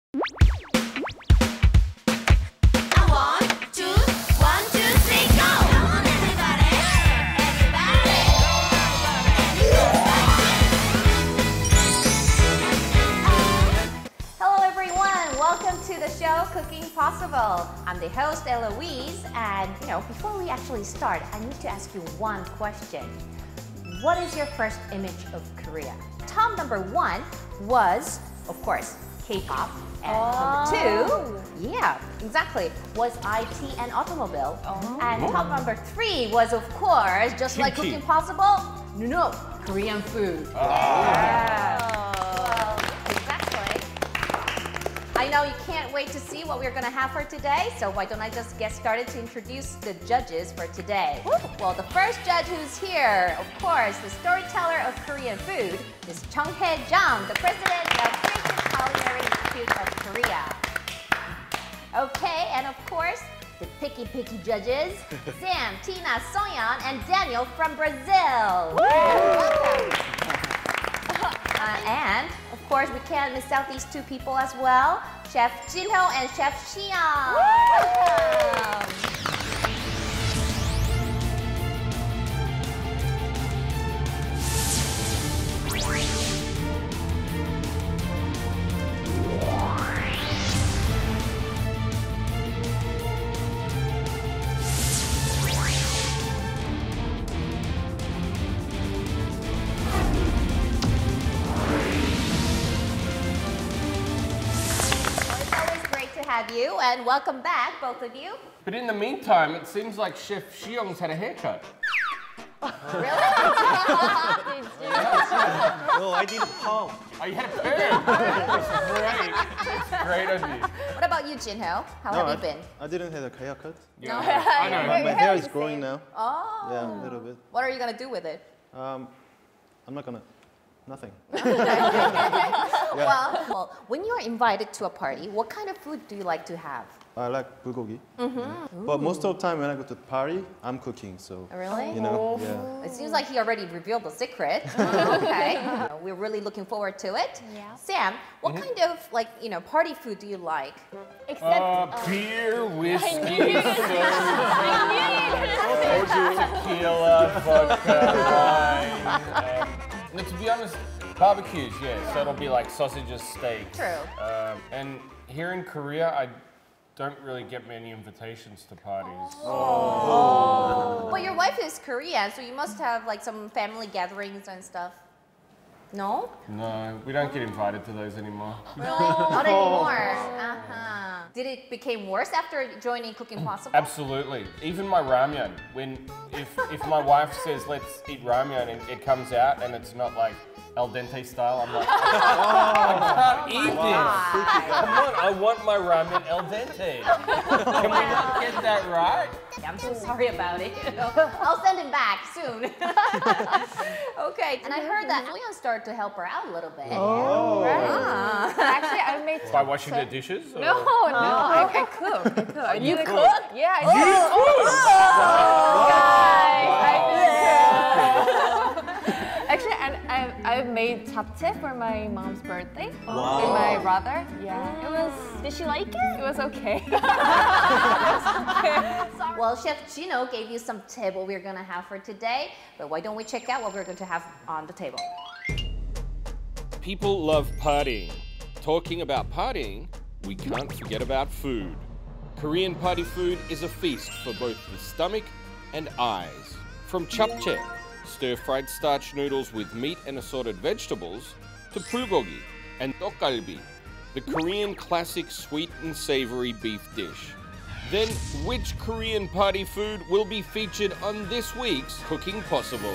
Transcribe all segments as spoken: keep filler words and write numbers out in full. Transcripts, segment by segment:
Cooking Possible. I'm the host, Eloise, and you know, before we actually start, I need to ask you one question. What is your first image of Korea? Top number one was, of course, K-pop, and oh. number two, yeah, exactly, was I T and automobile, oh. and top number three was, of course, just like Cooking Possible, no, no, Korean food. Oh. Yeah. I know you can't wait to see what we're going to have for today, so why don't I just get started to introduce the judges for today. Woo. Well, the first judge who's here, of course, the storyteller of Korean food, is Chung Hae-jung, the president of thirteenth Culinary Institute of Korea. Okay, and of course, the picky, picky judges, Sam, Tina, Soyeon, and Daniel from Brazil. Welcome. Uh, and, of course, we can't miss out these two people as well, Chef Jinho and Chef Siyoung. Welcome. Have you, and welcome back, both of you. But in the meantime, it seems like Chef Siyoung's had a haircut. Really? No, I did a perm. Oh, you had a perm? It's great. It's great of you. What about you, Jinho? How no, have I, you been? I didn't have a haircut. Yeah, no, I know. My, my hair is growing now. Oh. Yeah, a little bit. What are you gonna do with it? Um, I'm not gonna. Nothing. yeah. well, well, when you are invited to a party, what kind of food do you like to have? I like bulgogi. Mm-hmm. But most of the time when I go to the party, I'm cooking, so. Really? You know, yeah. It seems like he already revealed the secret. Okay. Uh, we're really looking forward to it. Yeah. Sam, what mm-hmm. kind of, like, you know, party food do you like? Except uh, uh, beer, whiskey, soda, tequila, vodka, wine. Um, and to be honest, barbecues, yeah. So it'll be like sausages, steaks. True. Um, and here in Korea, I don't really get many invitations to parties. Oh. oh. But your wife is Korean, so you must have like some family gatherings and stuff. No? No, we don't get invited to those anymore. Really? Not anymore. Uh-huh. Did it become worse after joining Cooking Possible? Absolutely. Even my ramyeon, when if if my wife says let's eat ramyeon and it comes out and it's not like al dente style, I'm like, oh, I can't eat this. Come on, I want my ramen al dente. Can we not get that right? I'm so sorry about it. I'll send him back soon. Okay, and I heard that Soyeon started to help her out a little bit. Oh. Right. Actually, I made By washing the dishes? Or? No, no, oh. I, I cook. I cook. I you cook? cook? Yeah, I do. You cook? Oh, guys, wow. I cook. Actually, and I I made japchae for my mom's birthday. Wow. With my brother. Yeah. It was. Did she like it? It was okay. Well, Chef Jinho gave you some tip what we're gonna have for today, but why don't we check out what we're going to have on the table? People love partying. Talking about partying, we can't forget about food. Korean party food is a feast for both the stomach and eyes. From japchae, stir-fried starch noodles with meat and assorted vegetables, to bulgogi and tteokgalbi, the Korean classic sweet and savory beef dish. Then, which Korean party food will be featured on this week's Cooking Possible?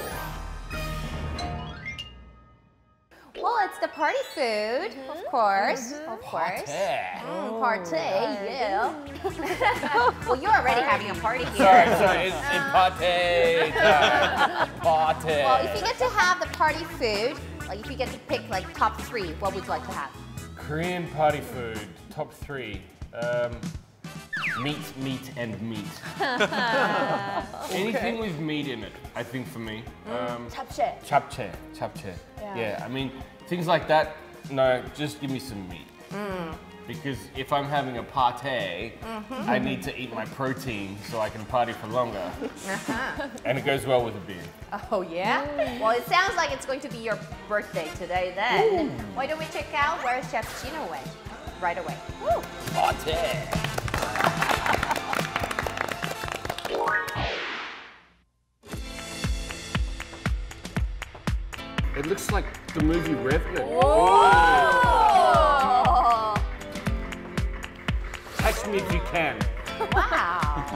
Well, it's the party food, mm-hmm. of course, mm-hmm. of course. Party. Mm, party, yeah. Well, you're already having a party here. Sorry, sorry, it's, it's party time. Party. Well, if you get to have the party food, like if you get to pick like top three, what would you like to have? Korean party food, top three. Um, meat, meat, and meat. Okay. Anything with meat in it, I think for me. Um, japchae. Japchae, japchae. Yeah. Yeah, I mean, things like that, no, just give me some meat. Mm. Because if I'm having a party, Mm-hmm. I need to eat my protein so I can party for longer. Uh-huh. And it goes well with a beer. Oh, yeah? Well, it sounds like it's going to be your birthday today then. Why don't we check out where Chef Jinho went right away? Woo. Party! It looks like the movie Revenant. Oh. Catch me if you can. Wow.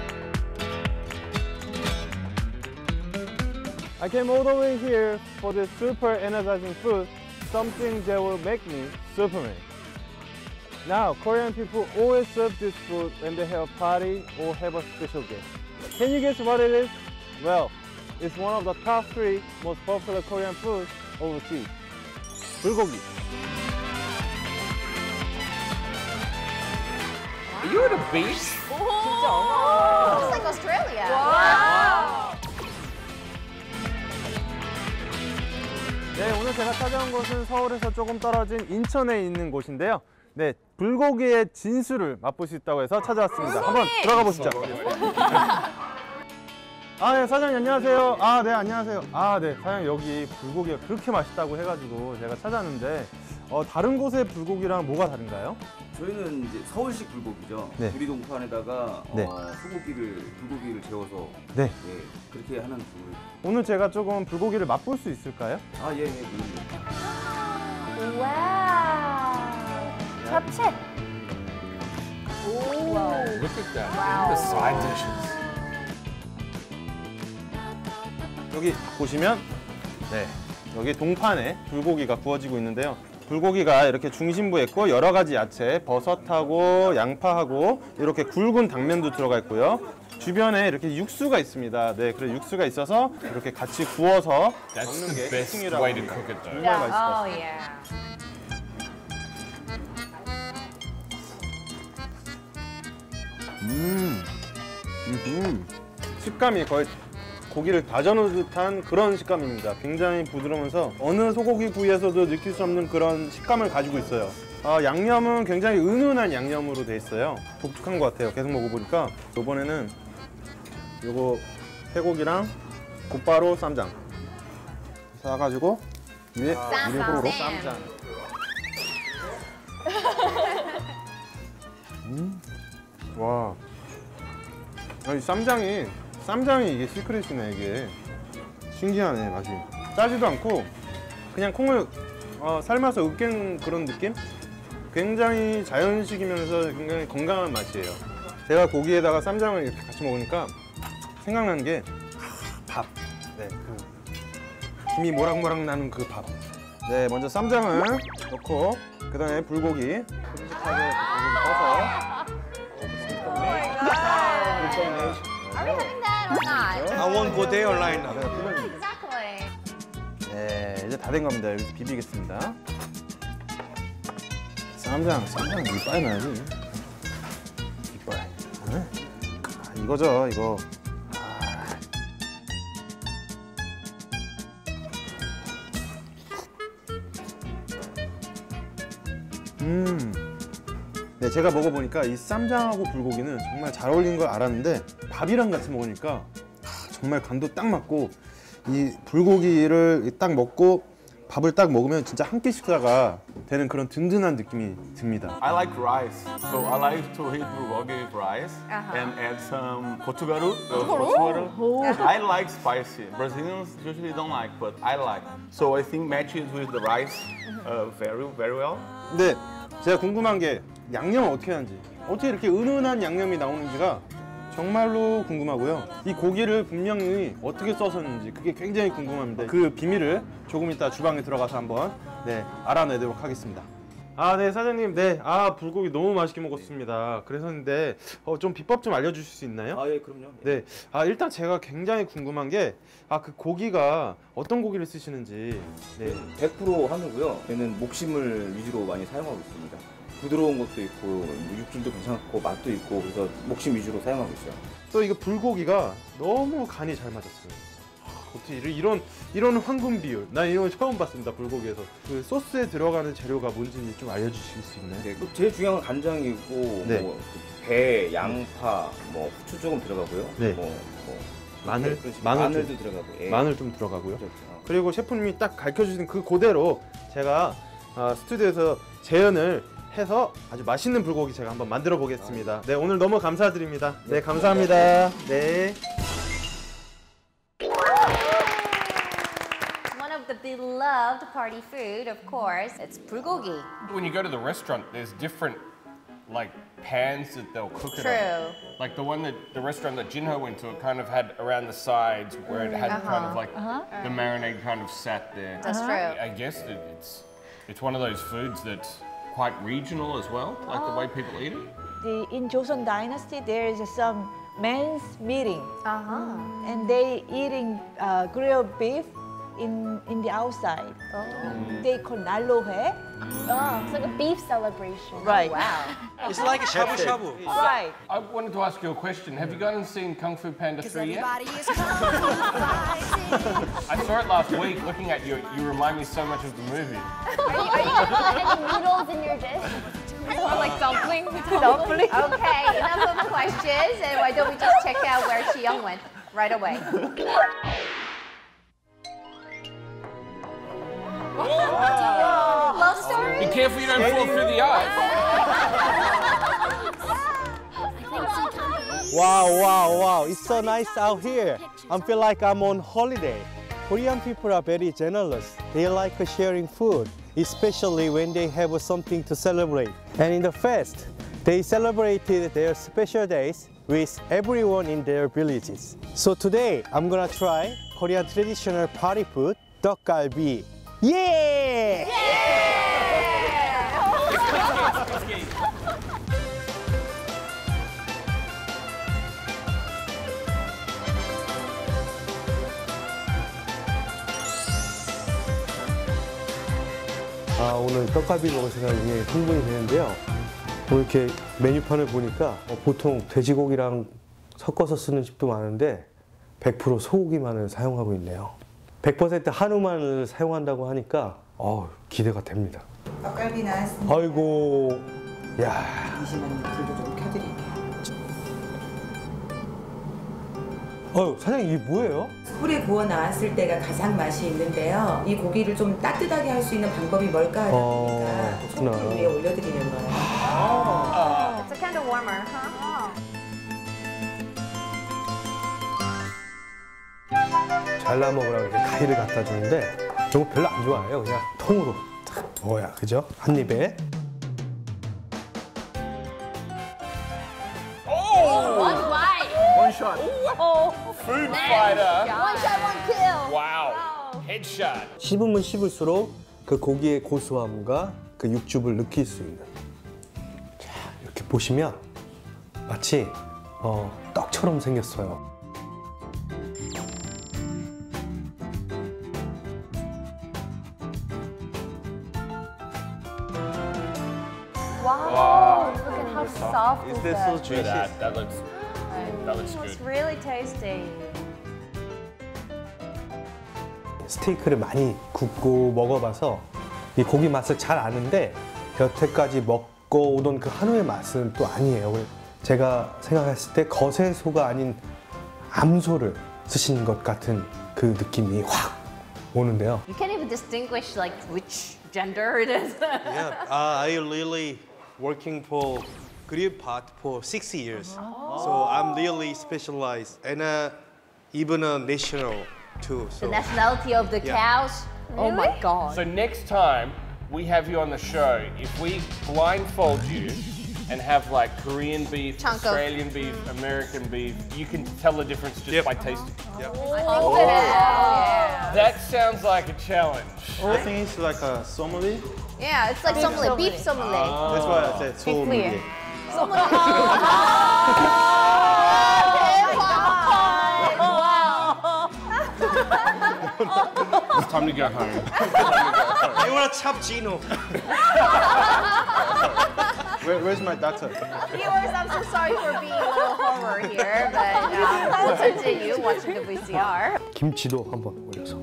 I came all the way here for this super energizing food, something that will make me Superman. Now, Korean people always serve this food when they have a party or have a special guest. Can you guess what it is? Well, it's one of the top three most popular Korean foods overseas. bulgogi. Are you at a beach? Oh, just like Australia. Wow. 네, 오늘 제가 찾아온 곳은 서울에서 조금 떨어진 인천에 있는 곳인데요. 네, 불고기의 진수를 맛볼 수 있다고 해서 찾아왔습니다. 한번 들어가 보시죠. 아, 네, 사장님 안녕하세요. 아, 네, 안녕하세요. 아, 네, 사장님 여기 불고기가 그렇게 맛있다고 해가지고 제가 찾아왔는데 어, 다른 곳의 불고기랑 뭐가 다른가요? 저희는 이제 서울식 불고기죠. 네. 구리동판에다가 네. 어, 소고기를 불고기를 재워서 네. 예, 그렇게 하는 불. 오늘 제가 조금 불고기를 맛볼 수 있을까요? 아, 예, 예, 물론요. 와우. 잡채. 오. Look at that. Wow. The side dishes. 여기 보시면 네, 여기 동판에 불고기가 구워지고 있는데요. 불고기가 이렇게 중심부에 있고 여러 가지 야채, 버섯하고 양파하고 이렇게 굵은 당면도 들어가 있고요. 주변에 이렇게 육수가 있습니다. 네, 그래 육수가 있어서 이렇게 같이 구워서 That's 먹는 the 게 best 특징이라고 way to 합니다. cook it though. 정말 맛있을 것 Oh, 같습니다. yeah. 음, 음, 식감이 거의 고기를 다져놓은 듯한 그런 식감입니다. 굉장히 부드러우면서 어느 소고기 부위에서도 느낄 수 없는 그런 식감을 가지고 있어요. 아, 양념은 굉장히 은은한 양념으로 돼 있어요. 독특한 것 같아요. 계속 먹어보니까. 이번에는 요거 쇠고기랑 곧바로 쌈장 싸가지고 위에 쌈, 우리 호로로 쌈. 쌈장. 음, 와, 아니 쌈장이 쌈장이 이게 시크릿이네. 이게 신기하네. 맛이 짜지도 않고 그냥 콩을 어, 삶아서 으깬 그런 느낌? 굉장히 자연식이면서 굉장히 건강한 맛이에요. 제가 고기에다가 쌈장을 이렇게 같이 먹으니까 생각나는 게 밥. 네, 그 김이 모락모락 나는 그 밥. 네, 먼저 쌈장을 넣고 그 다음에 불고기 큼직하게 불고기 떠서 Are we having that or not? I won't go there online now. Exactly. 네, 이제 다 된 겁니다. 여기서 비비겠습니다. 쌈장, 쌈장 이빨 나야지. 이빨. 네? 아, 이거죠, 이거. 아. 음. 네, 제가 먹어보니까 이 쌈장하고 불고기는 정말 잘 어울리는 걸 알았는데 밥이랑 같이 먹으니까 아, 정말 간도 딱 맞고 이 불고기를 딱 먹고 밥을 딱 먹으면 진짜 한 끼 식사가 되는 그런 든든한 느낌이 듭니다. I like rice, so I like to eat bulgogi with rice Uh-huh. and add some potgaru. Uh, potgaru. I like spicy. Brazilians usually don't like, but I like. So I think matches with the rice uh, very, very well. 근데 제가 궁금한 게 양념을 어떻게 하는지, 어떻게 이렇게 은은한 양념이 나오는지가 정말로 궁금하고요. 이 고기를 분명히 어떻게 써서는지 그게 굉장히 궁금합니다. 그 비밀을 조금 이따 주방에 들어가서 한번 네, 알아내도록 하겠습니다. 아, 네, 사장님. 네, 아, 불고기 너무 맛있게 먹었습니다. 그래서인데 어, 좀 비법 좀 알려주실 수 있나요? 아, 예, 그럼요. 네, 아, 일단 제가 굉장히 궁금한 게 아, 그 고기가 어떤 고기를 쓰시는지. 네. 백 퍼센트 한우고요. 얘는 목심을 위주로 많이 사용하고 있습니다. 부드러운 것도 있고 육질도 괜찮고 맛도 있고 그래서 목심 위주로 사용하고 있어요. 또 이거 불고기가 너무 간이 잘 맞았어요. 어떻게 이런 이런 황금 비율? 난 이런 거 처음 봤습니다. 불고기에서. 그 소스에 들어가는 재료가 뭔지 좀 알려주실 수 있나요? 네, 그 제일 중요한 건 간장이고 네. 뭐 배, 양파, 뭐 후추 조금 들어가고요. 네. 뭐, 뭐 마늘, 네, 마늘 마늘도 좀, 들어가고. 예. 마늘 좀 들어가고요. 그렇죠. 그리고 셰프님이 딱 가르쳐주신 그 그대로 제가 어, 스튜디오에서 재현을 해서 아주 맛있는 불고기 제가 한번 만들어 보겠습니다. 네, 오늘 너무 감사드립니다. 네, 감사합니다. 네. One of the beloved party food, of course, it's bulgogi. When you go to the restaurant, there's different like pans that they'll cook it True. on. Like the one that the restaurant that Jinho went to, it kind of had around the sides where it had kind of like the marinade kind of sat there. That's true. I guess that it's it's one of those foods that's quite regional as well, like the way people eat it. The, in Joseon Dynasty, there is some men's meeting, Uh-huh. and they eating uh, grilled beef in in the outside. They call 날로회. Oh, it's like a beef celebration. Right. Wow. It's like a shabu shabu. Right. I wanted to ask you a question. Have you gone and seen Kung Fu Panda three yet? Everybody is compromising. I saw it last week. Looking at you, you remind me so much of the movie. Are you, are you gonna put any noodles in your dish? Or like dumpling? Dumpling. Okay, enough of questions, and why don't we just check out where Siyoung went right away? Love story? Be careful you don't fall through the eyes. Wow, wow, wow. It's so nice out here. I feel like I'm on holiday. Korean people are very generous. They like sharing food, especially when they have something to celebrate. And in the fest, they celebrated their special days with everyone in their villages. So today, I'm gonna try Korean traditional party food, tteokgalbi. Yeah! 아, 오늘 떡갈비 먹을 생각이 흥분이 되는데요. 오늘 이렇게 메뉴판을 보니까 어, 보통 돼지고기랑 섞어서 쓰는 집도 많은데 백 퍼센트 소고기만을 사용하고 있네요. 백 퍼센트 한우만을 사용한다고 하니까 어, 기대가 됩니다. 떡갈비 나왔습니다. 아이고, 야. 잠시만요. 불도 좀 켜드릴게요. 어, 사장님 이게 뭐예요? 숯불에 구워 나왔을 때가 가장 맛이 있는데요. 이 고기를 좀 따뜻하게 할 수 있는 방법이 뭘까 하다 어, 보니까 그렇구나. 숯불 위에 올려드리는 거예요. It's a kind of warmer, huh? 잘라 먹으라고 이렇게 가위를 갖다 주는데 저거 별로 안 좋아해요. 그냥 통으로 탁 먹어야, 그죠? 한 입에. One bite. One shot. Food fighter. One shot, one kill. Wow. Headshot. 씹으면 씹을수록 그 고기의 고소함과 그 육즙을 느낄 수 있는. 자, 이렇게 보시면 마치 어, 떡처럼 생겼어요. Wow. Look at how soft is that? Look at that. That looks, that looks It's good. really tasty. 스테이크를 많이 굽고 먹어봐서 이 고기 맛을 잘 아는데 여태까지 먹고 오던 그 한우의 맛은 또 아니에요. 제가 생각했을 때 거세소가 아닌 암소를 쓰신 것 같은 그 느낌이 확 오는데요. You can't even distinguish like which gender it is. Yeah, uh, I really working for grill pot for six years. So I'm really specialized and uh, even a national too. The So nationality of the Yeah. cows. Oh my god. So next time we have you on the show, if we blindfold you and have like Korean beef, Chunk of- Australian beef, American beef, you can tell the difference just Yep. by tasting. Oh, yeah. That sounds like a challenge. I think it's like a sommelier. Yeah, it's like sommelier, beef sommelier. That's why I said sommelier. It's time to go home. I wanna chop Gino. Where, where's my doctor? Viewers, I'm so sorry for being a little horror here, but um, we'll continue watching the V C R. 김치도 한번 올려서.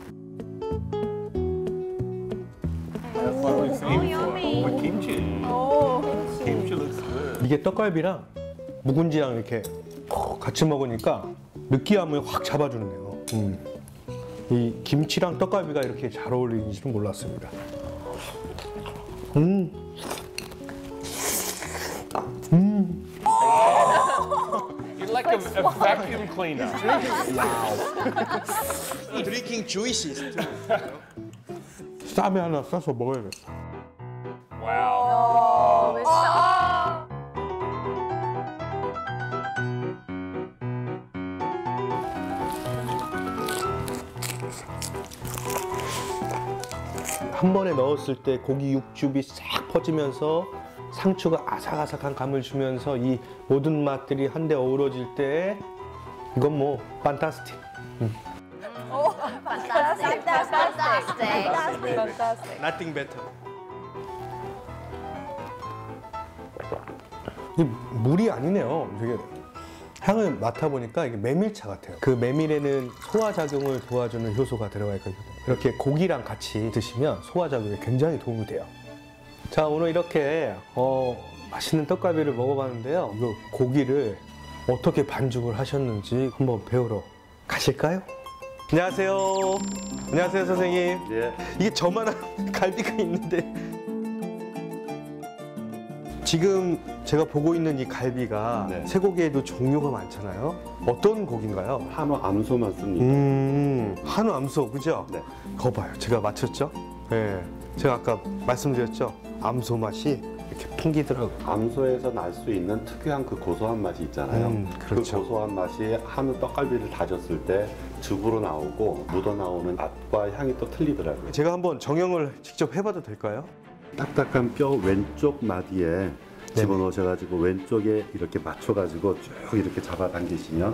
Oh, yummy. With kimchi. Oh, kimchi looks good. 이게 떡갈비랑 묵은지랑 이렇게 같이 먹으니까 느끼함을 확 잡아주네요. 음. 이 김치랑 떡갈비가 이렇게 잘 어울리는지는 몰랐습니다. 음. 음. You're like a, a vacuum cleaner. Drinking juices. 쌈에 하나 싸서 먹어야겠다. Wow. 한 번에 넣었을 때 고기 육즙이 싹 퍼지면서 상추가 아삭아삭한 감을 주면서 이 모든 맛들이 한데 어우러질 때 이건 뭐 판타스틱. 음. Fantastic. Fantastic. Fantastic. Nothing better. 이 물이 아니네요. 되게 향을 맡아보니까 이게 메밀차 같아요. 그 메밀에는 소화작용을 도와주는 효소가 들어가 있거든요. 이렇게 고기랑 같이 드시면 소화작용에 굉장히 도움이 돼요. 자, 오늘 이렇게 어, 맛있는 떡갈비를 먹어봤는데요. 이 고기를 어떻게 반죽을 하셨는지 한번 배우러 가실까요? 안녕하세요. 안녕하세요, 선생님. 예. 이게 저만한 갈비가 있는데 지금 제가 보고 있는 이 갈비가 네. 쇠고기에도 종류가 많잖아요. 어떤 고기인가요? 한우 암소만 씁니다. 음, 한우 암소, 그죠? 네. 거 봐요. 제가 맞췄죠? 네. 제가 아까 말씀드렸죠? 암소 맛이 이렇게 풍기더라고요. 암소에서 날 수 있는 특유한 그 고소한 맛이 있잖아요. 음, 그렇죠. 그 고소한 맛이 한우 떡갈비를 다졌을 때 즙으로 나오고 묻어 나오는 맛과 향이 또 틀리더라고요. 제가 한번 정형을 직접 해봐도 될까요? 딱딱한 뼈 왼쪽 마디에 집어넣으셔가지고 왼쪽에 이렇게 맞춰가지고 쭉 이렇게 잡아당기시면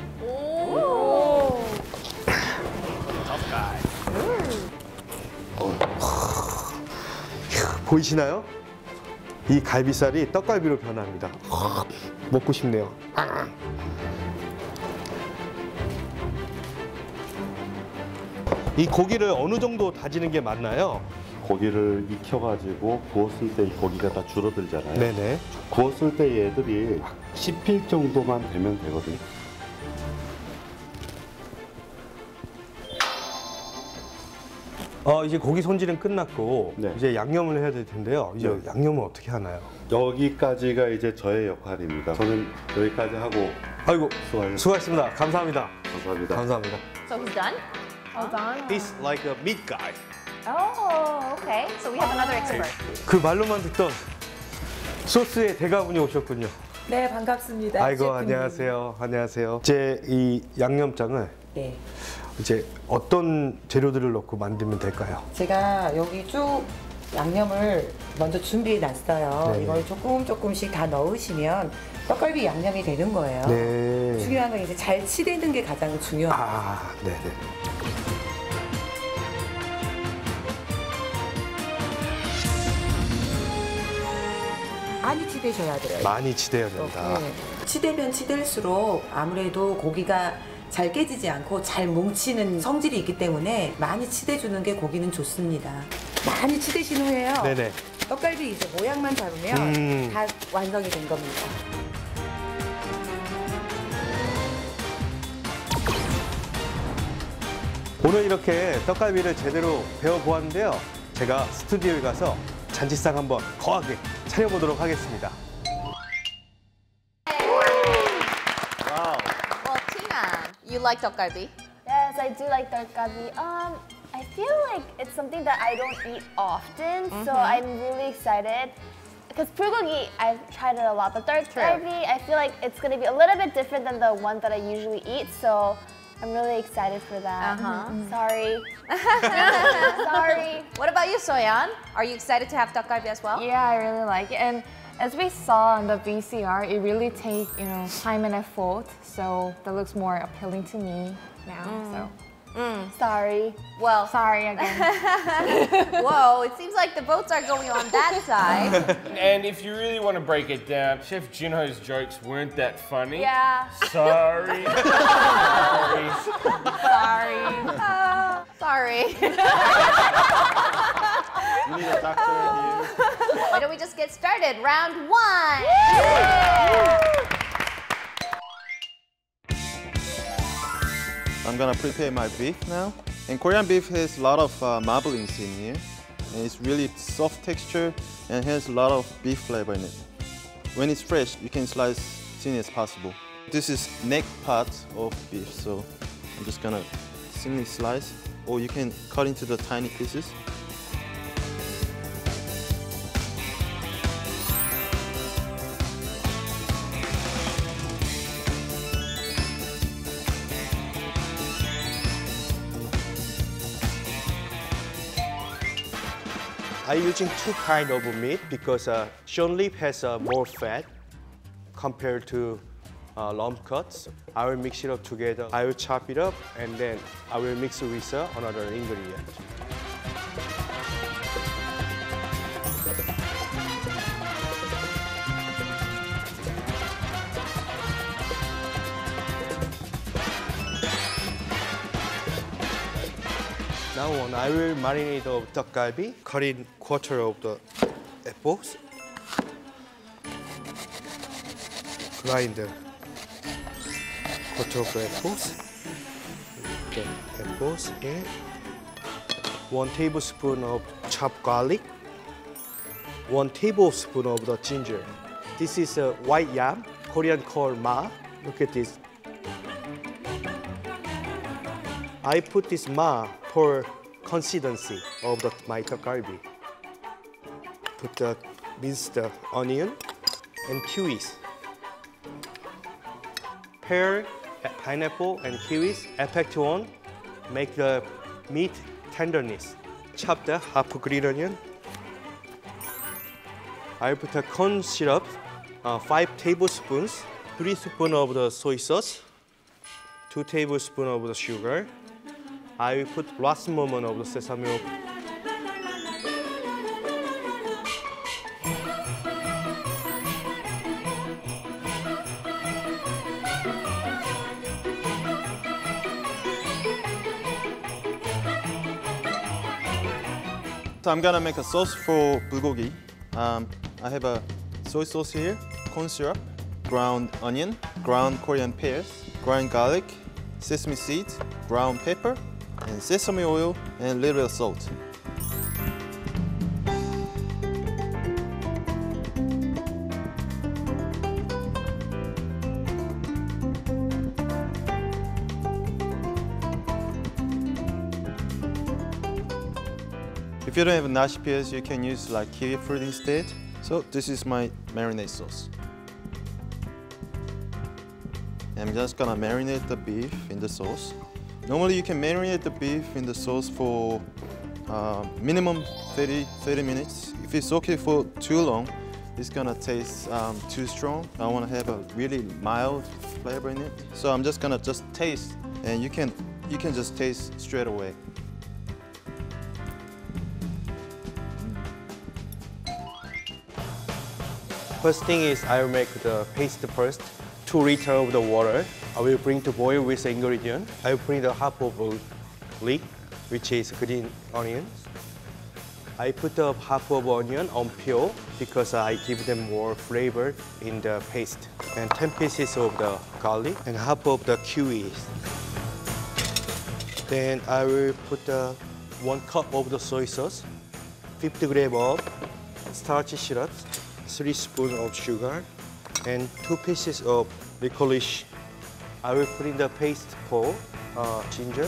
보이시나요? 이 갈비살이 떡갈비로 변합니다. 먹고 싶네요. 이 고기를 어느 정도 다지는 게 맞나요? 고기를 익혀가지고 구웠을 때 이 고기가 다 줄어들잖아요. 네네. 구웠을 때 얘들이 확 씹힐 정도만 되면 되거든요. 어, 이제 고기 손질은 끝났고 네. 이제 양념을 해야 될 텐데요. 이제 네. 양념을 어떻게 하나요? 여기까지가 이제 저의 역할입니다. 저는 여기까지 하고 아이고, 수고하셨습니다. 수고하셨습니다. 감사합니다. 감사합니다. 감사합니다. So he's done? Well done. He's like a meat guy. Oh, okay. So we have another expert. 그 말로만 듣던 소스의 대가분이 오셨군요. 네, 반갑습니다. 아이고, 셰프님. 안녕하세요. 안녕하세요. 이제 이 양념장을 네. 이제 어떤 재료들을 넣고 만들면 될까요? 제가 여기 쭉 양념을 먼저 준비해 놨어요. 네. 이걸 조금 조금씩 다 넣으시면 떡갈비 양념이 되는 거예요. 네. 중요한 건 이제 잘 치대는 게 가장 중요해요. 아, 네네. 많이 치대셔야 돼요. 많이 치대야 된다. 네. 치대면 치댈수록 아무래도 고기가 잘 깨지지 않고 잘 뭉치는 성질이 있기 때문에 많이 치대주는 게 고기는 좋습니다. 많이 치대신 후에요. 네네. 떡갈비 이제 모양만 잡으면 음. 다 완성이 된 겁니다. 오늘 이렇게 떡갈비를 제대로 배워보았는데요. 제가 스튜디오에 가서 잔치상 한번 거하게 차려보도록 하겠습니다. Well, Tina, you like tteokgalbi? Yes, I do like tteokgalbi. Um, I feel like it's something that I don't eat often, so I'm really excited. Because bulgogi, I've tried it a lot, but tteokgalbi, I feel like it's going to be a little bit different than the one that I usually eat, so I'm really excited for that. Uh-huh. Sorry. Sorry. What about you, Soyeon? Are you excited to have tteokgalbi as well? Yeah, I really like it. And as we saw on the V C R, it really takes, you know, time and effort. So that looks more appealing to me now. So Mm. Sorry. Well, sorry again. Whoa, it seems like the votes are going on that side. And if you really want to break it down, Chef Jinho's jokes weren't that funny. Yeah. Sorry. Sorry. Sorry. Uh, sorry. You need a doctor here. Why don't we just get started? Round one. I'm gonna prepare my beef now. And Korean beef has a lot of uh, marblings in here. And it's really soft texture and has a lot of beef flavor in it. When it's fresh, you can slice thin as possible. This is neck part of beef, so I'm just gonna thinly slice, or you can cut into the tiny pieces. I'm using two kind of meat because uh, short rib has uh, more fat compared to uh, lump cuts. I will mix it up together. I will chop it up and then I will mix it with uh, another ingredient. Now on, I will marinate the tteokgalbi, cut in quarter of the apples, grind the quarter of the apples, the apples here, one tablespoon of chopped garlic, one tablespoon of the ginger. This is a white yam, Korean called ma. Look at this. I put this ma for consistency of the my tteokgalbi. Put the minced onion and kiwis. Pear, pineapple, and kiwis, effect one, make the meat tenderness. Chop the half green onion. I put the corn syrup, uh, five tablespoons, three spoons of the soy sauce, two tablespoons of the sugar. I will put last moment of the sesame oil. So I'm gonna make a sauce for bulgogi. Um, I have a soy sauce here, corn syrup, ground onion, ground Korean pears, ground garlic, sesame seeds, ground pepper, and sesame oil and a little bit of salt. If you don't have nashi pears, you can use like kiwi fruit instead. So this is my marinade sauce. I'm just gonna marinate the beef in the sauce. Normally you can marinate the beef in the sauce for uh, minimum thirty, thirty minutes. If it's okay for too long, it's gonna taste um, too strong. I wanna have a really mild flavor in it. So I'm just gonna just taste, and you can, you can just taste straight away. First thing is I will make the paste first. Two liters of the water. I will bring to boil with the ingredient. I will bring the half of a leek, which is green onions. I put the half of onion on peel because I give them more flavor in the paste. And ten pieces of the garlic and half of the kiwis. Then I will put the one cup of the soy sauce, fifty grams of starchy syrup, three spoons of sugar, and two pieces of licorice. I will put in the paste for uh, ginger.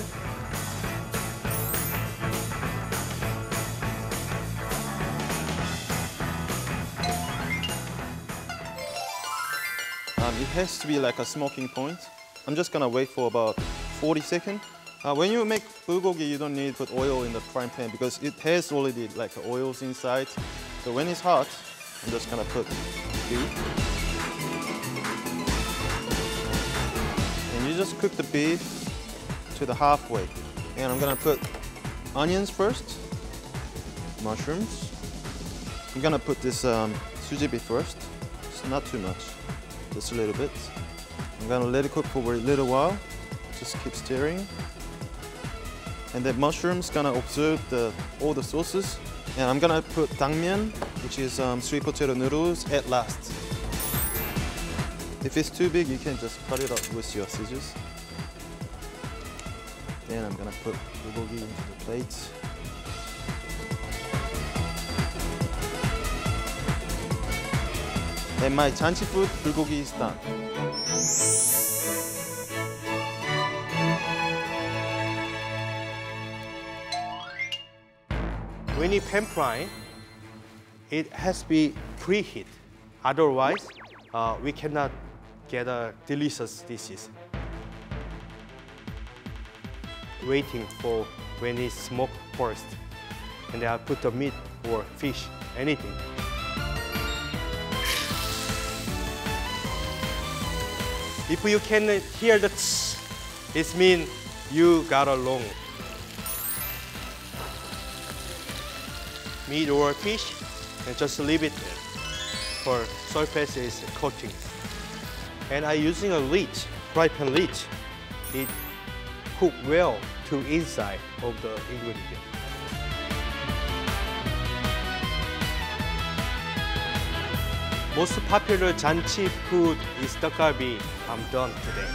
Um, it has to be like a smoking point. I'm just gonna wait for about forty seconds. Uh, when you make bulgogi, you don't need to put oil in the frying pan because it has already like oils inside. So when it's hot, I'm just gonna put beef. And you just cook the beef to the halfway. And I'm gonna put onions first, mushrooms. I'm gonna put this um, sujibi first. It's not too much, just a little bit. I'm gonna let it cook for a little while. Just keep stirring. And the mushrooms gonna absorb the, all the sauces. And I'm gonna put tangmyeon, which is um, sweet potato noodles, at last. If it's too big, you can just cut it up with your scissors. Then I'm gonna put bulgogi into the plate. And my janchi food, bulgogi, is done. When you pan fry, it has to be preheat. Otherwise, uh, we cannot get a delicious dishes. Waiting for when it's smoked first, and then I put the meat or fish, anything. If you can hear the tss, it means you got along. Meat or fish, and just leave it there for surfaces coating. And I'm using a lid, fry pan lid. It cooks well to inside of the ingredient. Most popular janchi food is tteokgalbi. I'm done today.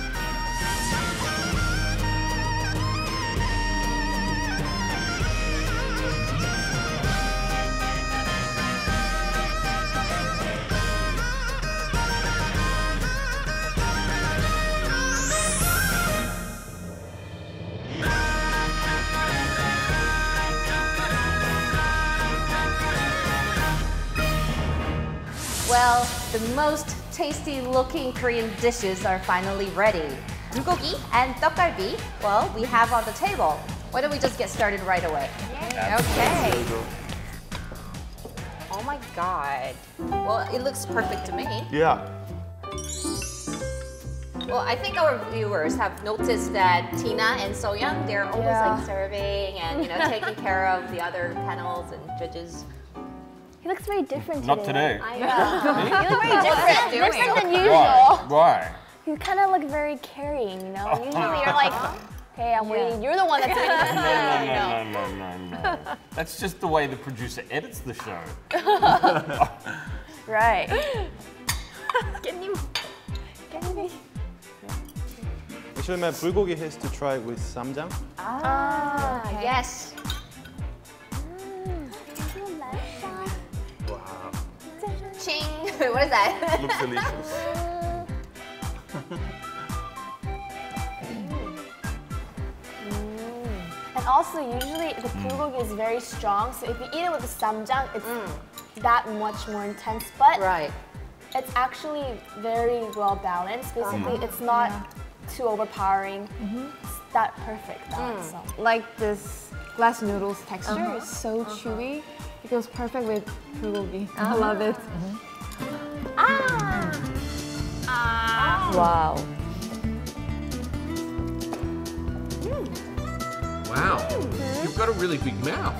Well, the most tasty looking Korean dishes are finally ready. Bulgogi and tteokgalbi, well, we have on the table. Why don't we just get started right away? Okay. Oh my God. Well, it looks perfect to me. Yeah. Well, I think our viewers have noticed that Tina and Siyoung, they're always Yeah. like serving and, you know, taking care of the other panels and judges. He looks very different Not today. today. I know. You look very different. Doing? Different than usual. Why? Why? You kind of look very caring, you know? Usually you're like, hey, I'm waiting. You're the one that's waiting. No, no, no, no, no, no, no. That's just the way the producer edits the show. Right. 깻잎. 깻잎. Actually, my bulgogi has to try with samjang. Ah, okay. yes. Wow. Ching. What is that? Looks delicious. And also, usually the bulgogi is very strong, so if you eat it with the samjang, it's that much more intense. But Right. it's actually very well balanced. Basically, it's not too overpowering. It's that perfect balance. So. Like this glass noodles texture is so chewy. It goes perfect with bulgogi. I love it. Ah. Ah. Wow. Wow, you've got a really big mouth.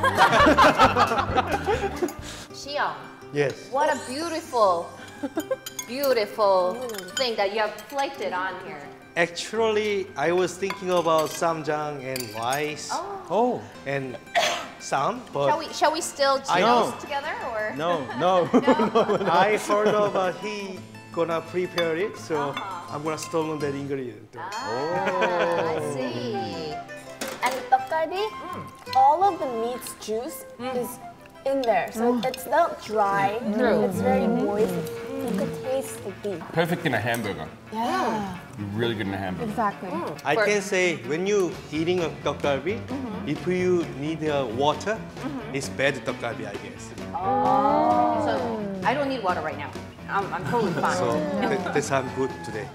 Siyoung, Yes. what a beautiful, beautiful thing that you have plated on here. Actually, I was thinking about samjang and rice Oh, and some, Shall but we, shall we still I choose know. together or? no, no. I heard about he gonna prepare it, so I'm gonna steal that ingredient. too. Ah, I see. And the tteokgalbi, all of the meat's juice is in there. So it's not dry. It's very moist. You could taste the beef. Perfect in a hamburger. Yeah. Really good in a hamburger. Exactly. I For- can say when you eating a tteokgalbi, if you need uh, water, it's bad tteokgalbi, I guess. So I don't need water right now. I'm, I'm totally fine. So that, that's I'm good today.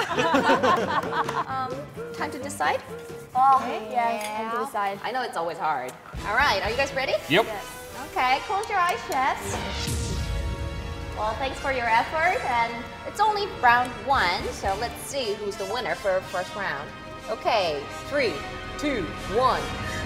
um, time to decide? Oh, yes. And to decide. I know it's always hard. All right, are you guys ready? Yep. Okay, close your eyes, chefs. Well, thanks for your effort, and it's only round one, so let's see who's the winner for first round. Okay, three, two, one.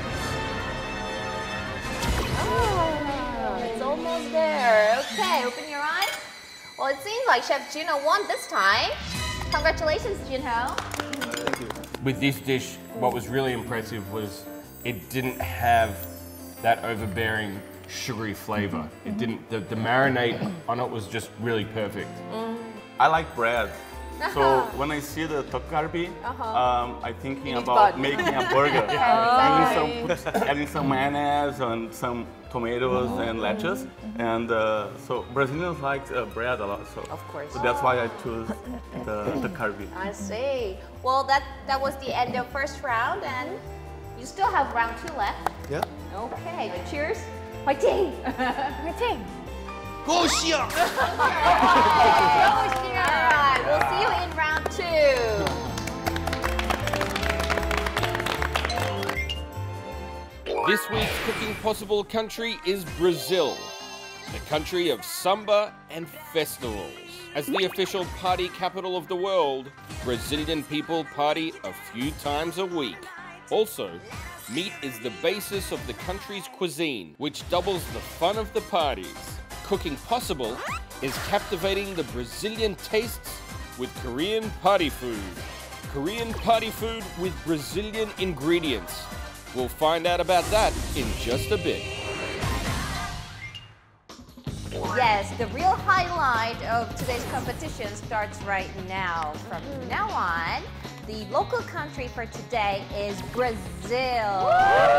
Oh, it's almost there. Okay, open your eyes. Well, it seems like Chef Jinho won this time. Congratulations, Jinho. Thank you. With this dish, what was really impressive was it didn't have that overbearing sugary flavor. It didn't, the, the marinade on it was just really perfect. Mm. I like bread. So when I see the tteokgalbi, Uh-huh. um, I'm thinking You need about bun. making a burger. Yeah, adding, some, adding some mayonnaise and some tomatoes and lettuce. And uh, so Brazilians like uh, bread a lot. So, Of course. so that's why I choose the tteokgalbi. I see. Well, that, that was the end of first round, and you still have round two left. Yeah. Okay, but cheers. Fighting! Fighting! Go Siyoung! Alright, we'll see you in round two. This week's Cooking Possible country is Brazil, the country of samba and festivals. As the official party capital of the world, Brazilian people party a few times a week. Also, meat is the basis of the country's cuisine, which doubles the fun of the parties. Cooking Possible is captivating the Brazilian tastes with Korean party food. Korean party food with Brazilian ingredients. We'll find out about that in just a bit. Yes, the real highlight of today's competition starts right now. From now on, the local country for today is Brazil.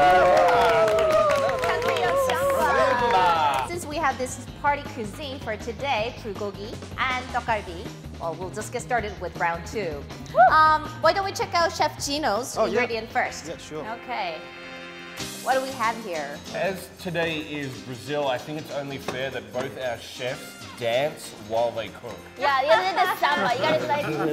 Country of samba. Since we have this party cuisine for today, bulgogi and tteokgalbi, well, we'll just get started with round two. Um, why don't we check out Chef Jinho's Oh, yeah. ingredient first? Yeah, sure. Okay. What do we have here? As today is Brazil, I think it's only fair that both our chefs dance while they cook. Yeah, you did the samba. You gotta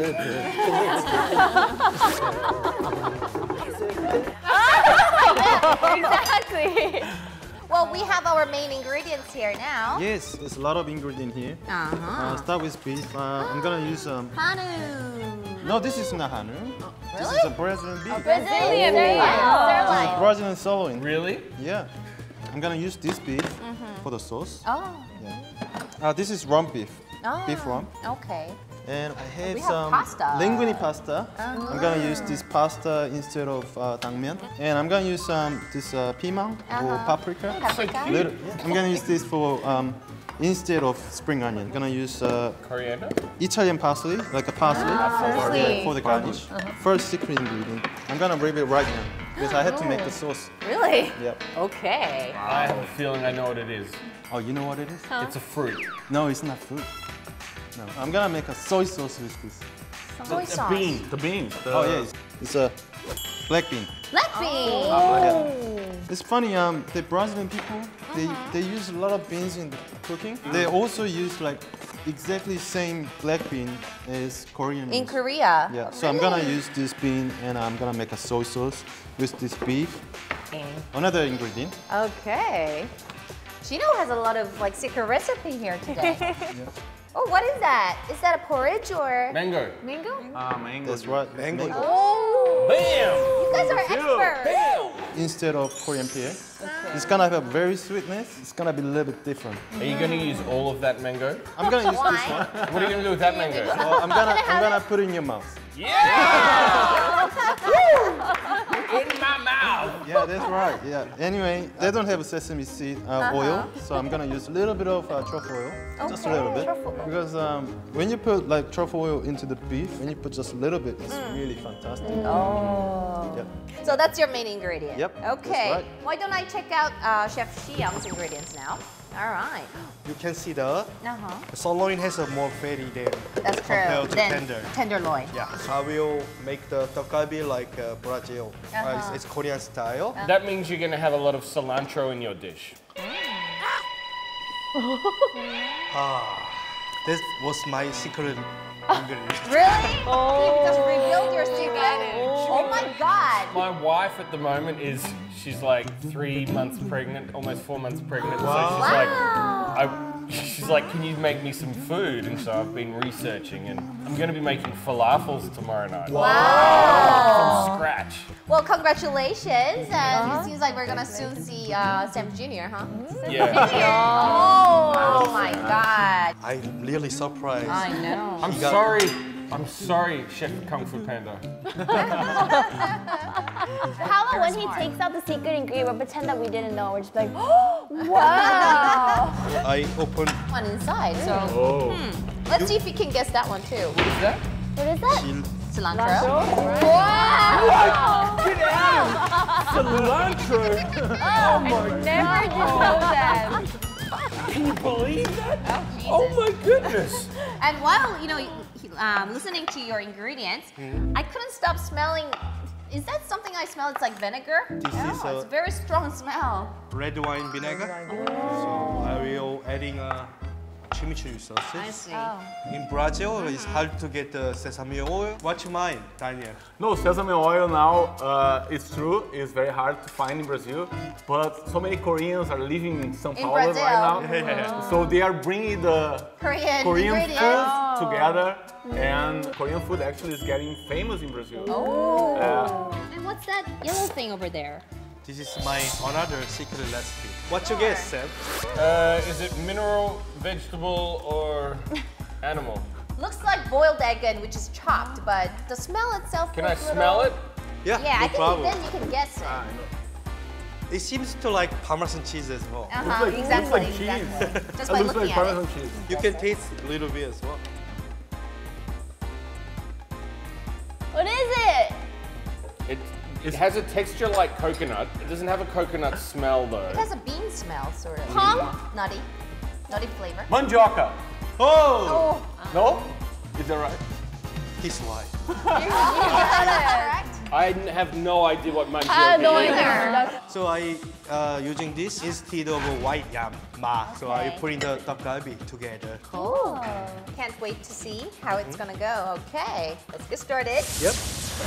like. Exactly. Well, we have our main ingredients here now. Yes, there's a lot of ingredient here. Uh-huh. Uh, start with beef. Uh, I'm gonna use um. Hanu. No, this is not hanu. This really? is a Brazilian beef. Brazilian beef. This is Brazilian sirloin. Really? Yeah. I'm gonna use this beef for the sauce. Oh. Yeah. Uh, this is rump beef. Oh. Beef rump. Okay. And I have We have some pasta. linguine pasta. I'm gonna use this pasta instead of uh, 당면. And I'm gonna use um, this uh, pimang or Uh-huh. paprika. Paprika. Little, I'm gonna use this for um, instead of spring onion. I'm gonna use uh, Coriander? Italian parsley, like a parsley, parsley. for the garnish. First secret ingredient. I'm gonna rip it right now because I had to make the sauce. Really? Yep. Okay. I have a feeling I know what it is. Oh, you know what it is? It's a fruit. No, it's not fruit. No, I'm gonna make a soy sauce with this. Soy sauce. Beans, the beans. The Oh yeah, it's, it's a black bean. Black bean. Yeah. It's funny, um, the Brazilian people, they, they use a lot of beans in the cooking. They also use like exactly same black bean as Korean In beans. Korea. Yeah, so I'm gonna use this bean and I'm gonna make a soy sauce with this beef. Another ingredient. Okay. Jinho has a lot of like secret recipe here today. Oh, what is that? Is that a porridge or Mango. mango? Ah, mango. That's right, mango. Oh. Bam! You guys are experts. Instead of Korean pear, it's gonna have a very sweetness. It's gonna be a little bit different. Are you going to use all of that mango? I'm gonna use this Why? one. What are you going to do with that mango? Well, I'm gonna I'm gonna put it in your mouth. Yeah! In my mouth! Yeah, that's right. Yeah. Anyway, they don't have sesame seed uh, oil, so I'm gonna use a little bit of uh, truffle oil, just a little bit, because um, when you put like truffle oil into the beef, when you put just a little bit, it's really fantastic. Oh. Yep. So that's your main ingredient. Yep, that's Okay. right. Why don't I check out uh, Chef Siyoung's ingredients now? All right. You can see the Uh-huh. sirloin has a more fatty than That's true. compared to Then tender. tenderloin. Yeah, so I will make the tteokgalbi like uh, Brazil. Uh, Uh-huh. it's, it's Korean style. That means you're going to have a lot of cilantro in your dish. Ah, this was my secret ingredient. Really? You just revealed your secret. Oh my God. My wife at the moment is, she's like three months pregnant, almost four months pregnant. So she's like, I, she's like, can you make me some food? And so I've been researching, and I'm going to be making falafels tomorrow night. Wow. From scratch. Well, congratulations. And it seems like we're going to soon see uh, Sam Junior, huh? Yeah. Oh, oh my God. I'm really surprised. I know. I'm got- sorry. I'm sorry, Chef Kung Fu Panda. How about when he takes out the secret ingredient, we'll pretend that we didn't know. We're just like, oh, wow. I open One inside. So Oh. hmm. let's see if you can guess that one too. What is that? What is that? Cilantro. Wow. Get out! Cilantro! Oh my never did know that. Can you believe that? Oh, Jesus. Oh my goodness! And while you know, he- um, listening to your ingredients, I couldn't stop smelling. Is that something I smell? It's like vinegar. This oh, is a- it's a very strong smell. red wine vinegar. So I will adding a chimichurri sauces. I see. In Brazil, it's hard to get the sesame oil. What's mine, Daniel? No, sesame oil now, uh, it's true, it's very hard to find in Brazil, but so many Koreans are living in São In Paulo Brazil. right now. So they are bringing the Korean, Korean ingredients. food together, and Korean food actually is getting famous in Brazil. Oh. Uh, And what's that yellow thing over there? This is my another secret recipe. What you guess, Sam? Uh, is it mineral, vegetable, or animal? Looks like boiled egg, and which is chopped, but the smell itself. Can I feels smell little- it? Yeah, Yeah, no I think problem. then you can guess it. It seems to like Parmesan cheese as well. Uh-huh, looks like, exactly, looks like cheese. exactly. Just It by looks looking like at Parmesan it. cheese. You can taste a little bit as well. What is it? It, it has a texture like coconut. It doesn't have a coconut smell though. It has a bean smell, sort of. Palm? Nutty. Nutty flavor. Mandioca. Oh! Oh, No? Is that right? He's right. correct. I n- have no idea what mandioca I no is. idea. So I uh, using this instead of a white yam ma. So I Okay. putting the tteokgalbi together. Cool. Can't wait to see how it's gonna go. Okay, let's get started. Yep.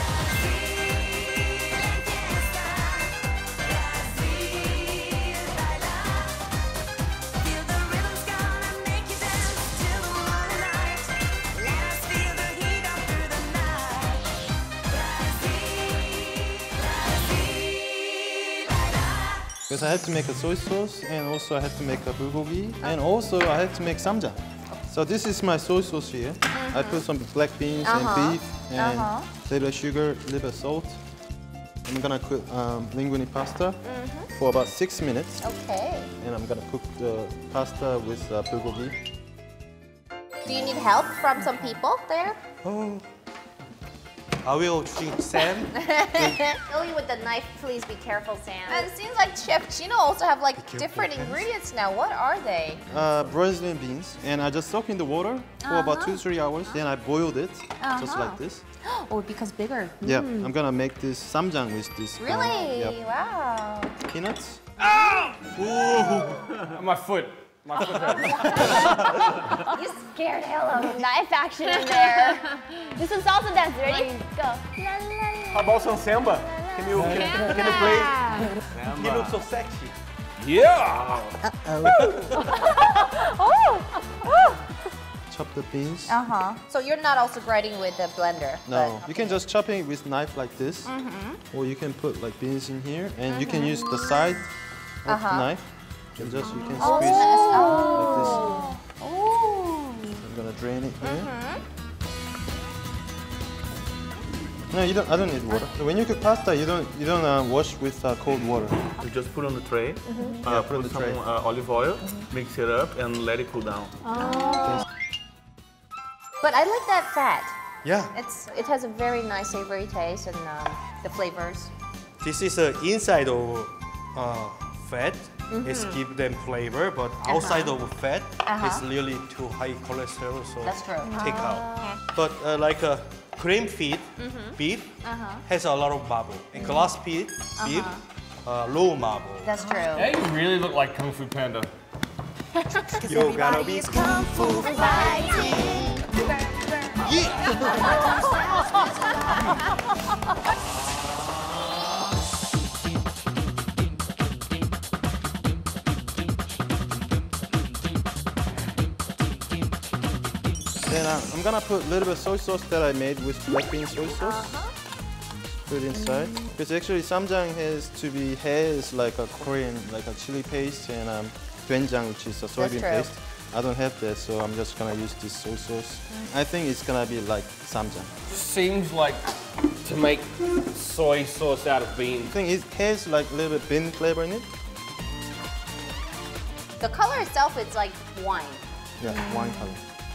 Because I had to make a soy sauce, and also I had to make a bulgogi, and also I had to make samjang. So this is my soy sauce here. I put some black beans Uh-huh. and beef and Uh-huh. little sugar, little salt. I'm gonna cook um, linguine pasta for about six minutes, Okay. and I'm gonna cook the pasta with uh, bulgogi. Do you need help from some people there? Oh, I will treat Sam. Only with the knife, please be careful, Sam. And it seems like Chef Jinho also have like careful, different guys. ingredients now. What are they? Uh, Brazilian beans, and I just soak in the water for about two, three hours. Then I boiled it, just Uh-huh. like this. Oh, it becomes bigger. Yeah, I'm gonna make this samjang with this. uh, Really? yep, Wow. peanuts. My foot. My foot hurts. You scared hell of a knife action in there. Do some salsa dance. Ready? Go. How about some samba? Can you, can, can you play? He looks so sexy. Yeah! Chop the beans. Uh-huh. So you're not also grinding with the blender? No, but- you can just chop it with knife like this, Mm-hmm. or you can put like beans in here, and you can use the side of Uh-huh. the knife, and just you can Oh. squeeze Oh. like this. Oh. I'm gonna drain it here. Mm-hmm. No, you don't. I don't need water. When you cook pasta, you don't. You don't uh, wash with uh, cold water. You just put on the tray, Mm-hmm. uh, Yeah, put, put on the some tray. uh, olive oil, mix it up, and let it cool down. But I like that fat. Yeah. It's it has a very nice savory taste and um, the flavors. This is the inside of uh, fat. Mm-hmm. It's give them flavor, but outside of fat, Uh-huh. it's really too high cholesterol, so That's true. take out. But uh, like a cream feed beef Uh-huh. has a lot of marble, and glass feed beef uh, low marble. That's true. Now you really look like Kung Fu Panda. You gotta be kung fu fighting. Then uh, I'm gonna put a little bit of soy sauce that I made with black bean soy sauce. Uh-huh. Put it inside. Because actually samjang has to be has like a Korean like a chili paste and um, doenjang, which is a soybean paste. I don't have that, so I'm just gonna use this soy sauce. I think it's gonna be like samjang. Seems like to make soy sauce out of beans. I think it has like a little bit bean flavor in it. The color itself is like wine. Yeah, wine color.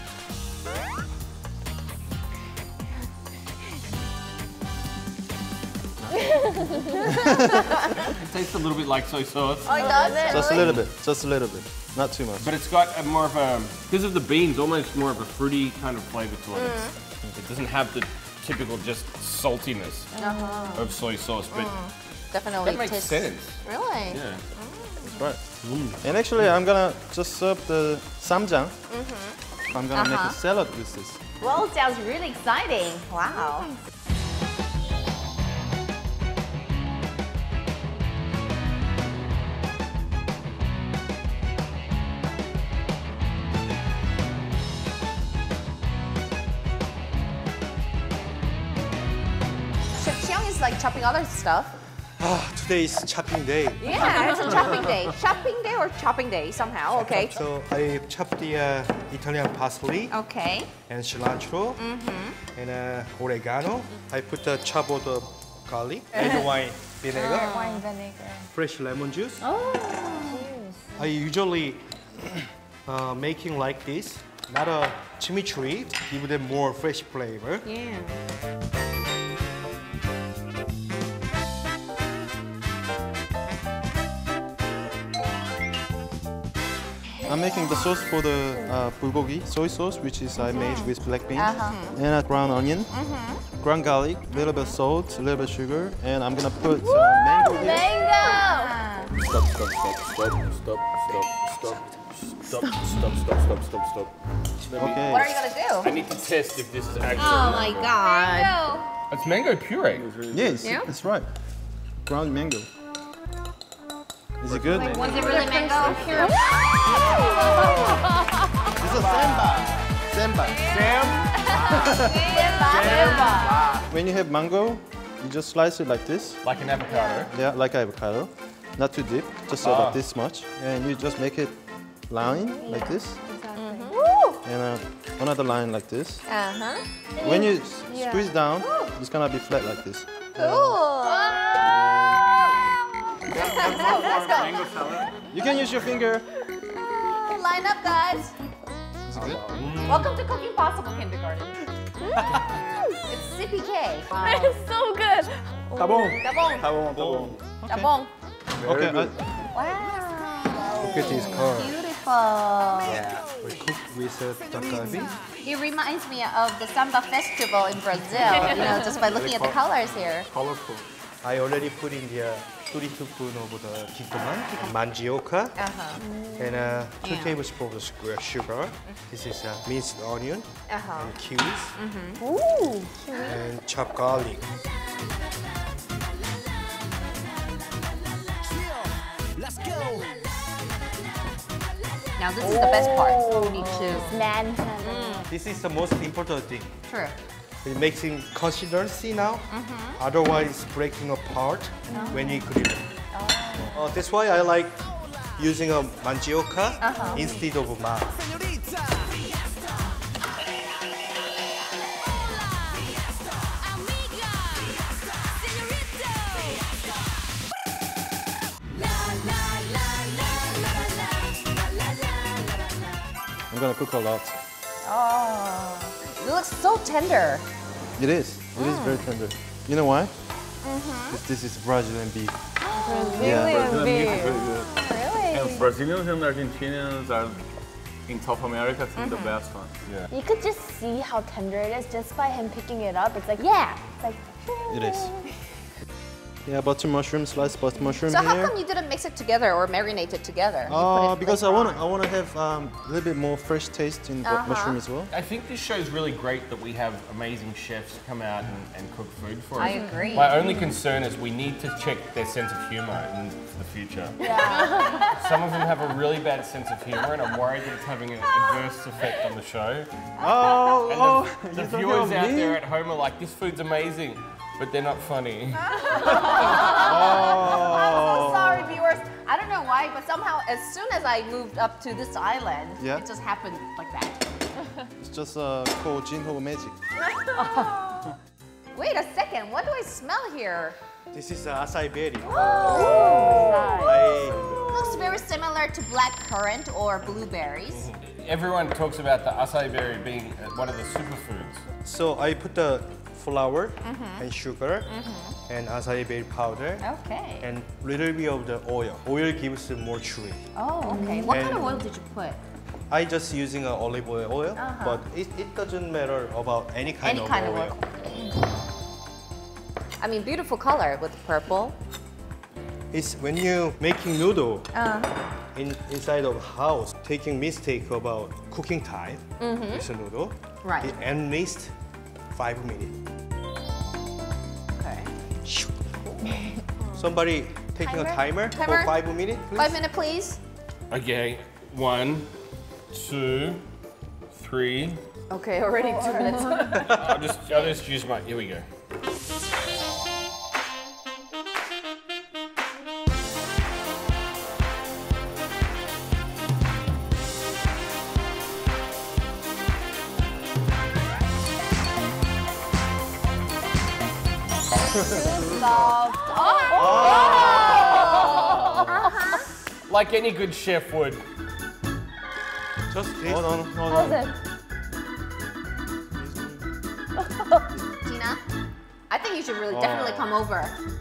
It tastes a little bit like soy sauce. Oh, it does? Just a little bit, just a little bit, not too much. But it's got a more of a, because of the beans, almost more of a fruity kind of flavor to it. Mm. It doesn't have the typical just saltiness uh-huh. of soy sauce, but mm. Definitely that makes tastes... sense. Really? Yeah. That's right. Mm. And actually, I'm gonna just serve the samjang. Mm-hmm. I'm gonna uh-huh. make a salad with this. Well, it sounds really exciting. Wow. Chef Siyoung is like chopping other stuff. Ah, today is chopping day. Yeah, it's a chopping day. Chopping day or chopping day somehow, okay. So I chopped the uh, Italian parsley. Okay. And cilantro. Mm-hmm. And uh, oregano. I put the chopped uh, garlic. Red wine vinegar. Red wine vinegar. Fresh lemon juice. Oh, juice. I usually uh, making like this. Not a chimichurri. Give them more fresh flavor. Yeah. I'm making the sauce for the uh, bulgogi soy sauce, which is I made with black beans, uh-huh. and a ground onion, mm-hmm. ground garlic, a little bit of salt, a little bit of sugar, and I'm gonna put uh, mango here. Mango! Stop, stop, stop, stop, stop, stop, stop, stop, stop, stop, stop, stop. Okay. What are you gonna do? I need to test if this is actually Oh my god. Mango. It's mango puree. Yes, Yeah? that's right. Ground mango. Is it good? Was it really mango? It's a samba. Samba. Samba. When you have mango, you just slice it like this. Like an avocado. Yeah, like avocado. Not too deep, just Ah. about this much. And you just make it line like this. Mm-hmm. And uh, another line like this. Uh-huh. When you s- squeeze down, it's gonna be flat like this. Cool. Mango salad. You can use your finger. Line up, guys. Is it good? Welcome to Cooking Possible Kindergarten. It's Sippy K. It's so good. Tabong. Dabong. Tabong, tabong. Dabong. Okay. I, Wow. Look at this color. Beautiful. We cook with uh, tteokgalbi. It reminds me of the Samba Festival in Brazil, you know, just by looking at the colors here. Colorful. I already put in the uh, three teaspoons of the kikoman, mandioca, Uh-huh. and uh, two Yeah. tablespoons of square sugar. This is uh, minced onion Uh-huh. and kiwis, Ooh. and chopped garlic. Now this is the best part. Me too. Man. This is the most important thing. True. It makes it consistency now. Otherwise, it's breaking apart when you grill it. Oh. that's why I like using a mandioca Uh-huh. instead of ma. I'm gonna cook a lot. Oh, it looks so tender. It is. It is very tender. You know why? Because this is Brazilian beef. Brazilian Brazilian meat is beef. very good. Really? And Brazilians and Argentinians are in South America, I think the best ones. Yeah. You could just see how tender it is just by him picking it up. It's like, Yeah. it's like, It is. Yeah, butter mushroom, sliced butter mushroom So how here. come you didn't mix it together or marinate it together? You put Uh, it because I later want on. I want to have um, a little bit more fresh taste in Uh-huh. mushroom as well. I think this show's really great that we have amazing chefs come out and, and cook food for us. I agree. My only concern is we need to check their sense of humour in the future. Yeah. Some of them have a really bad sense of humour, and I'm worried that it's having an adverse effect on the show. Oh, and oh, the, the you're talking viewers about out me? there at home are like, this food's amazing, but they're not funny. I'm so sorry, viewers. I don't know why, but somehow as soon as I moved up to this island, Yeah. it just happened like that. It's just uh, called Jinho magic. Wait a second, what do I smell here? This is uh, acai berry. Looks very similar to black currant or blueberries. Everyone talks about the acai berry being uh, one of the superfoods. So I put the flour Mhm. and sugar Mhm. and acai berry powder Okay. and little bit of the oil. Oil gives it more chewy. Oh, okay. What kind And- of oil did you put? I just using uh, olive oil, oil Uh-huh. but it, it doesn't matter about any kind Any of kind oil. of oil. I mean, beautiful color with purple. It's when you making noodle Uh. in inside of house, taking mistake about cooking time Mhm. with the noodle. Right. It at least five minutes. Okay. Somebody taking a timer, Timer? for five minutes, please. Five minute, please. Okay, one, two, three. Okay, already two minutes. I'll just, I'll just use my, here we go. Soft. Like any good chef would. Just taste. Hold on, hold How's on. it? Tina, I think you should really Oh. definitely come over.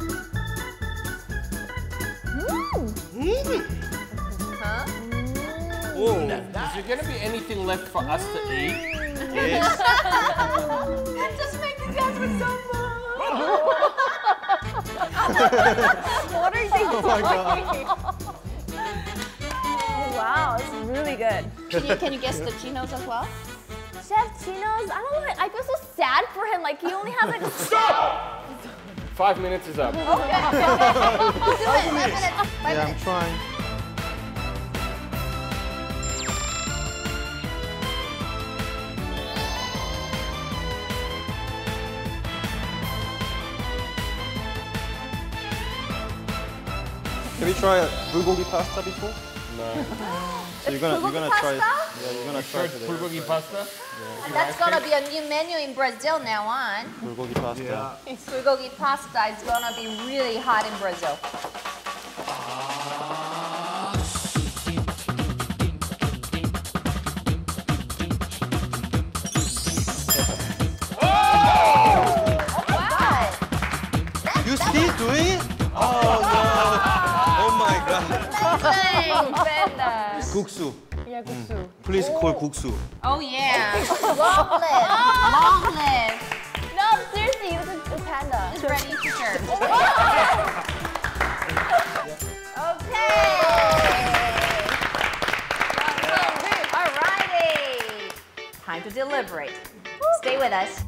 Mm. Huh? Whoa. Is there going to be anything left for us to eat? Yes. Just make me dance with samba. What are they Oh my God. doing? Oh, wow, it's really good. Can you, can you guess the chinos as well? Chef Chino's, I don't know, I feel so sad for him. Like, he only has like a stop! Five minutes is up. Okay. Do it. Five minutes. Five Yeah, I'm minutes. trying. Have you tried bulgogi pasta before? No. So you're gonna you're bulgogi gonna try it. pasta? Yeah, you're gonna You try tried today. bulgogi pasta? And that's gonna be a new menu in Brazil now on. Bulgogi pasta. Yeah. Bulgogi pasta is gonna be really hot in Brazil. You still doing it? Oh no! Oh my God! Guksu. Yeah, guksu. Please call guksu. Oh yeah. Long live. Long live. No, seriously, this is a panda. It's ready to serve. Alrighty. Time to deliberate. Stay with us.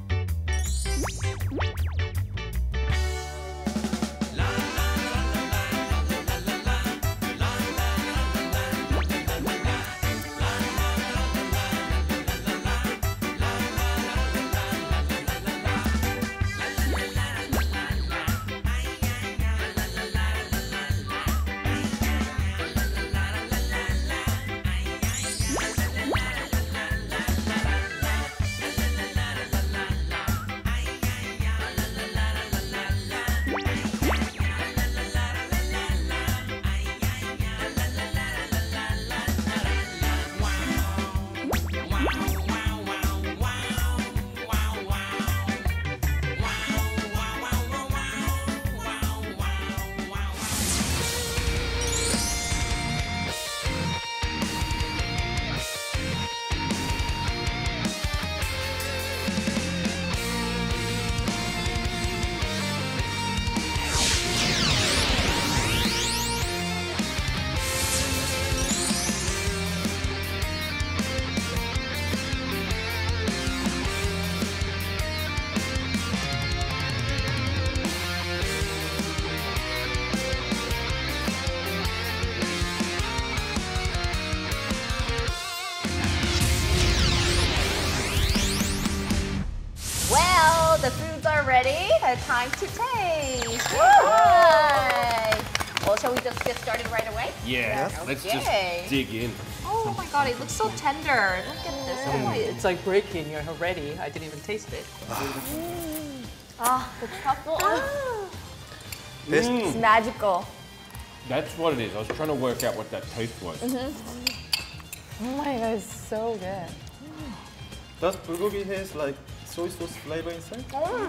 the foods are ready. It's time to taste. Right. Well, shall we just get started right away? Yeah, let's just Okay. dig in. Oh my god, it looks so tender. Look at this. Oh my. It's like breaking. You're ready. I didn't even taste it. Ah, the truffle. This It's magical. That's what it is. I was trying to work out what that taste was. Oh my god, it's so good. does bulgogi has like soy sauce flavor inside?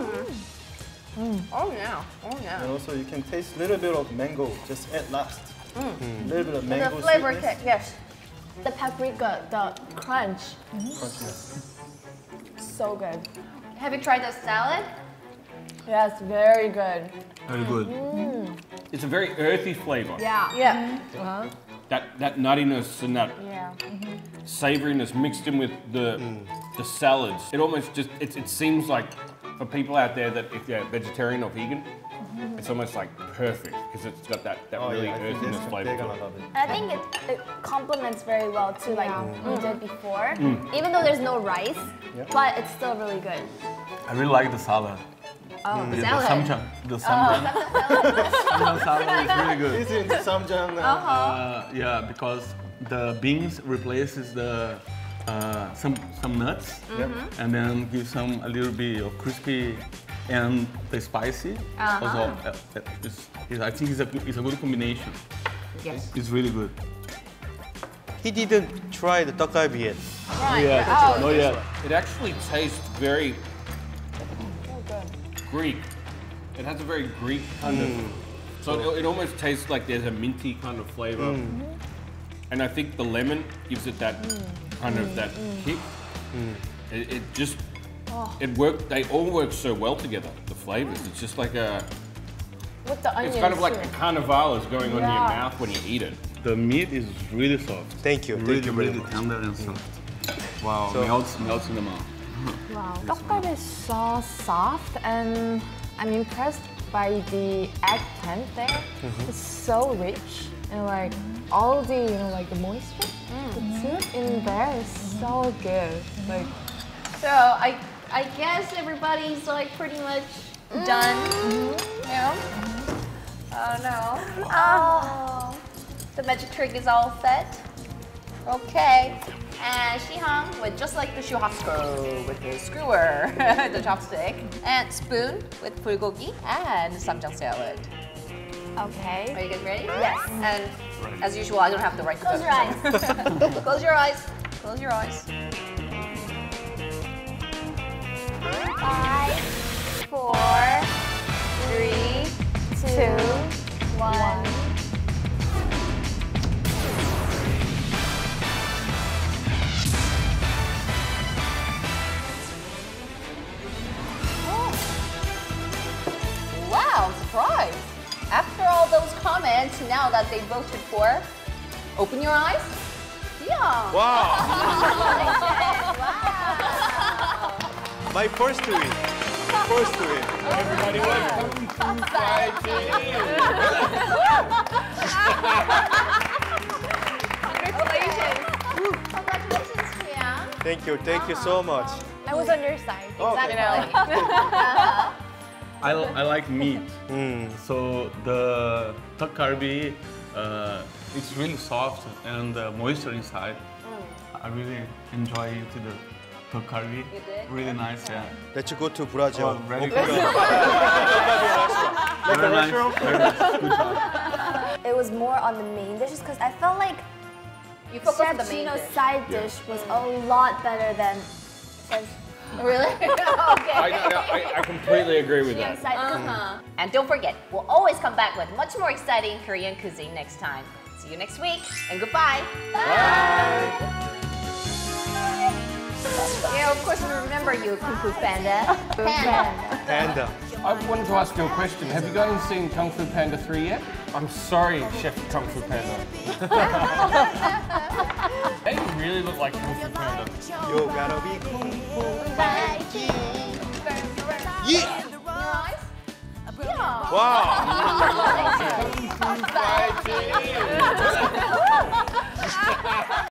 Oh yeah. Oh yeah. And also you can taste a little bit of mango just at last. A little bit of mango The flavor sweetness. kick, yes. The paprika, the crunch, Crunchiness. so good. Have you tried the salad? Yes, very good. Very good. It's a very earthy flavor. Yeah. Yeah. Uh-huh. That that nuttiness and that Yeah. savouriness mixed in with the the salads. It almost just it, it seems like for people out there that if they're vegetarian or vegan, it's almost like perfect because it's got that, that Oh, really yeah, I think earthiness that's- flavour they're to gonna it. love it. And I think it, it complements very well to like we did before. Mm. Even though there's no rice, Yeah. but it's still really good. I really like the salad. Oh, The, the salad. samjang. The samjang. Samjang salad is really good. Is it samjang now? Uh, yeah, because the beans replaces the uh, some some nuts, and then give some a little bit of crispy and the spicy. Uh-huh. Also, uh, it's, it's, I think it's a good- it's a good combination. Yes. It's really good. He didn't try the tteokgalbi yet. Right. Oh, Not yet. It actually tastes very Greek. It has a very Greek kind of. So it, it almost tastes like there's a minty kind of flavor, and I think the lemon gives it that kind of that kick. It, it just it worked. They all work so well together. The flavors. It's just like a. With the onions It's kind of like too. a carnival is going on in your Yeah. mouth when you eat it. The meat is really soft. Thank you. Really, Thank you very really much. tender and soft. Wow, So- melts melts in the mouth. Wow. Tteokgalbi is so soft, and I'm impressed by the eggplant there. It's so rich, and like all the you know like the moisture, the soup in there is so good. Like So I I guess everybody's like pretty much done. Yeah. Oh no. Oh. The magic trick is all set. Okay. And Siyoung with just like the shuhasko with the skewer, the chopstick, and spoon with bulgogi and samjang salad. Okay. Are you guys ready? Yes. And as usual, I don't have the right to Close cook, your eyes. so- Close your eyes. Close your eyes. Five, four, three, two, one. Wow, surprise! After all those comments, now that they voted for, open your eyes. Yeah. Wow. Wow. My first win. First win. Everybody wants kung fu fighting. Congratulations. Congratulations, Siyoung. Thank you. Thank you so much. I was on your side. Exactly. I, I like meat. Mm. So the tteokgalbi, uh, it's really soft and the moisture inside. I really enjoy it. The tteokgalbi. You did? Really nice, yeah. Let's go to Brazil. Oh, very We'll good. go. Very nice. Very nice. Good job. It was more on the main dishes because I felt like You focus on Chef the main Chino's dish. side dish was a lot better than Chef Really? I, Okay. I, I completely agree with Chino's that. side. Uh-huh. And don't forget, we'll always come back with much more exciting Korean cuisine next time. See you next week, and goodbye. Bye. Yeah, of course, we remember you, Kung Fu Panda. Panda. Panda. I wanted to ask you a question. Have you guys seen Kung Fu Panda three yet? I'm sorry, Chef Kung Fu Panda. They really look like Kung Fu Panda. You gotta be cool. Yeah. Your eyes? Yeah. Wow. Kung Fu fighting.